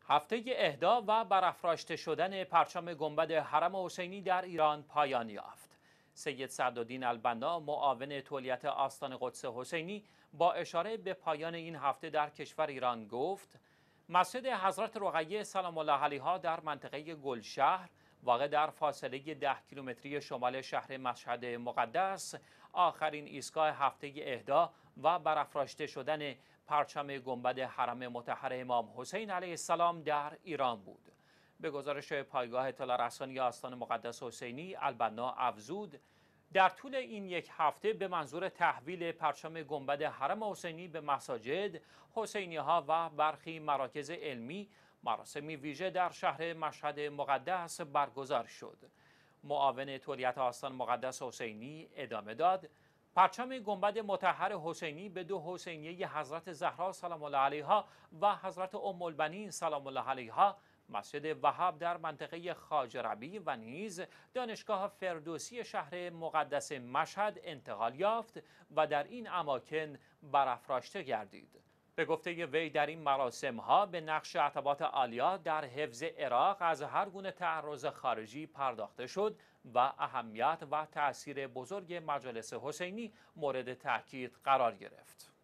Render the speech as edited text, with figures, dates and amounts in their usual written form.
هفته اهدا و برافراشته شدن پرچم گنبد حرم حسینی در ایران پایان یافت. سید سعدالدین البنا معاون تولیت آستان قدس حسینی با اشاره به پایان این هفته در کشور ایران گفت مسجد حضرت رقیه سلام الله علیها در منطقه گلشهر واقع در فاصله 10 کیلومتری شمال شهر مشهد مقدس آخرین ایستگاه هفته اهدا و برافراشته شدن پرچم گنبد حرم مطهر امام حسین علیه السلام در ایران بود. به گزارش پایگاه اطلاع رسانی آستان مقدس حسینی، البنا افزود در طول این یک هفته به منظور تحویل پرچم گنبد حرم حسینی به مساجد، حسینی ها و برخی مراکز علمی مراسمی ویژه در شهر مشهد مقدس برگزار شد. معاون تولیت آستان مقدس حسینی ادامه داد پرچم گنبد مطهر حسینی به دو حسینیه حضرت زهرا سلام الله علیها و حضرت ام البنین سلام الله علیها، مسجد وهاب در منطقه خواجه ربیع و نیز دانشگاه فردوسی شهر مقدس مشهد انتقال یافت و در این اماکن برافراشته گردید. به گفته وی در این مراسم ها به نقش عتبات عالیه در حفظ عراق از هر گونه تعرض خارجی پرداخته شد و اهمیت و تأثیر بزرگ مجالس حسینی مورد تاکید قرار گرفت.